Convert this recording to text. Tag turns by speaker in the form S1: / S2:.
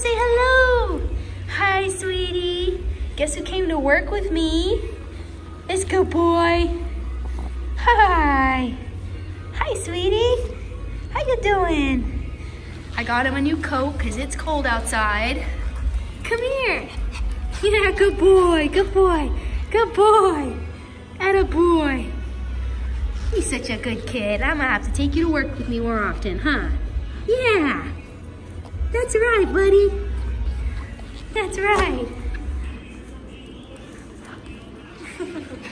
S1: say hello. Hi, sweetie. Guess who came to work with me? This good boy. Hi. Hi, sweetie. How you doing? I got him a new coat because it's cold outside. Come here. Yeah, good boy, good boy, good boy. Atta boy. He's such a good kid. I'm gonna have to take you to work with me more often, huh? Yeah. That's right, buddy. That's right.